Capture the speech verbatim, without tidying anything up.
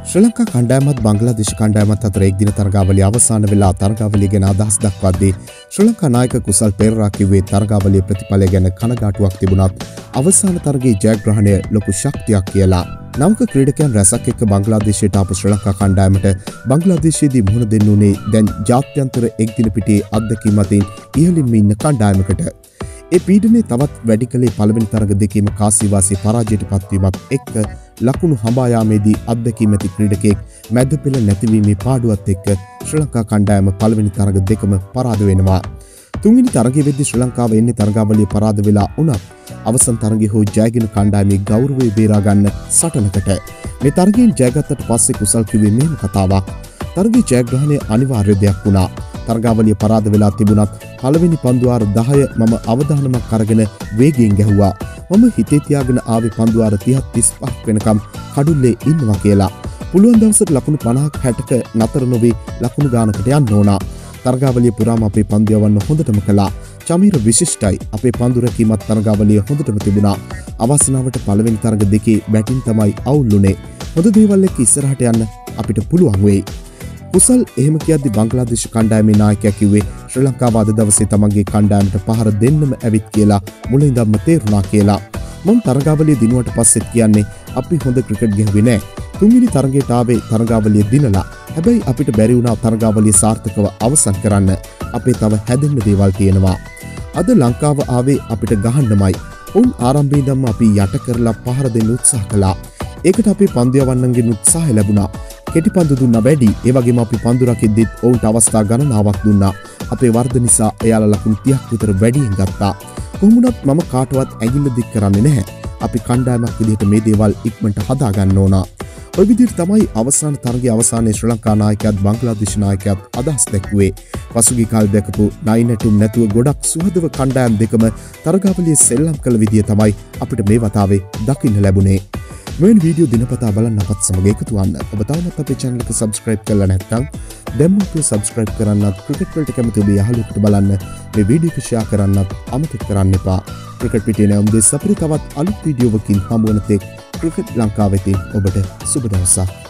ශ්‍රී ලංකා කණ්ඩායමත් බංග්ලාදේශ කණ්ඩායමත් අතර එක් දින තරගාවලිය අවසාන වෙලා තරගාවලිය ගැන අදහස් දක්වද්දී ශ්‍රී ලංකා නායක කුසල් පෙරේරා කිව්වේ තරගාවලිය ප්‍රතිඵලය ගැන කනගාටුවක් තිබුණත් අවසාන තරගයේ ජයග්‍රහණය ලොකු ශක්තියක් කියලා. නවක ක්‍රීඩකයන් රැසක් එක්ක බංග්ලාදේශයට ආපු ශ්‍රී ලංකා කණ්ඩායමට බංග්ලාදේශයේදී මුහුණ දෙන්න උනේ දැන් ජාත්‍යන්තර එක් දින පිටියේ අත්දැකීම් අතින් ඉහළින්ම ඉන්න කණ්ඩායමකට. ඒ පීඩනය තවත් වැඩි කළේ පළවෙනි තරග දෙකේම කාසිවාසී පරාජයට පත්වීමත් එක්ක ලකුණු හඹා යාමේදී අත්දැකීම් ඇති ක්‍රීඩකයෙක් මැද පෙළ නැතිවීමේ පාඩුවත් එක්ක ශ්‍රී ලංකා කණ්ඩායම පළවෙනි තරග දෙකම පරාද වෙනවා. තුන්වෙනි තරගයේ වෙද්දී ශ්‍රී ලංකාව එන්නේ තරගාවලිය පරාද වෙලා වුණත් අවසන් තරගයේ හෝ ජයගෙන කණ්ඩායමේ ගෞරවය බේරා ගන්න සටනකට. මේ තරගයෙන් ජයගත්තට පස්සේ කුසල් කිව්වේ මෙහෙම කතාවක්. තරගයේ ජයග්‍රහණය අනිවාර්ය දෙයක් වුණා. තරගාවලිය පරාද වෙලා තිබුණත් පළවෙනි පන්දුවාර දහය මම අවධානමක් අරගෙන වේගයෙන් ගැහුවා. මම හිතේ තියාගෙන ආවේ පන්දුවාර තිහ තිස්පහක් වෙනකම් කඩුල්ලේ ඉන්නවා කියලා. පුළුවන් දවසට ලකුණු පනහක් හැටක නතර නොවී ලකුණු ගානකට යන්න ඕන. තරගාවලිය පුරාම අපේ පන්දු යවන්න හොඳටම කළා. චමීර විශිෂ්ටයි. අපේ පන්දු රැකීමත් තරගාවලිය හොඳටම තිබුණා. අවසනාවට පළවෙනි තරග දෙකේ බැටින් තමයි අවුල්ුනේ. හොඳ දේවල් එක්ක ඉස්සරහට යන්න අපිට පුළුවන් වෙයි. කුසල් එහෙම කියද්දි බංග්ලාදේශ කණ්ඩායමේ නායකයා කිව්වේ ශ්‍රී ලංකාව අද දවසේ තමන්ගේ කණ්ඩායමට පහර දෙන්නම ඇවිත් කියලා මුලින්දම්ම තේරුණා කියලා. මම තරගාවලිය දිනුවට පස්සෙත් කියන්නේ අපි හොඳ ක්‍රිකට් ගැහුවේ නෑ. තුන්වෙනි තරගයට ආවේ තරගාවලිය දිනලා. හැබැයි අපිට බැරි වුණා තරගාවලිය සාර්ථකව අවසන් කරන්න. අපේ තව හැදෙන්න දේවල් තියෙනවා. අද ලංකාව ආවේ අපිට ගහන්නමයි. උන් ආරම්භයේ ඉඳන්ම අපි යට කරලා පහර දෙන්න උත්සාහ කළා. ඒකට අපේ පන්දු යවන්නන්ගෙන් උත්සාහය ලැබුණා. කෙටි පන්දු දුන්නා වැඩි. ඒ වගේම අපි පන්දු රකිද්දිත් ඔවුන්ට අවස්ථා ගණනාවක් දුන්නා. අපේ වර්ධ නිසා එයාලා ලකුණු තිහක් විතර වැඩියෙන් ගත්තා. කොහොම වුණත් මම කාටවත් ඇඟිල්ල දික් කරන්නේ නැහැ. අපි කණ්ඩායමක් විදිහට මේ දේවල් ඉක්මනට හදා ගන්න ඕන. ඔය විදිහට තමයි අවසාන තරගයේ අවසානයේ ශ්‍රී ලංකා නායකයාත් බංග්ලාදේශ නායකයාත් අදහස් දැක්ුවේ. පසුගිය කාලේ දැකපු නයි නැටුම් නැතුව ගොඩක් සුහදව කණ්ඩායම් දෙකම තරගාවලියේ සෙල්ලම් කළ විදිය තමයි අපිට මේ වතාවේ දකින්න ලැබුණේ. මෙවැනි වීඩියෝ දිනපතා බලන්න අපත් සමග එකතු වන්න. ඔබ තවමත් අපේ channel එක subscribe කරලා නැත්නම් දැන්ම අපිව subscribe කරන්නත් ක්‍රිකට් වලට කැමති ඔබේ යහළුවෙකුට බලන්න මේ වීඩියෝ එක share කරන්නත් අමතක කරන්න එපා. ක්‍රිකට් පිටියේ නැවුම් දෙස් අපිට තවත් අලුත් වීඩියෝවකින් හමු වන තෙක් ක්‍රිකට් ලංකාවෙදී ඔබට සුබ දවසක්.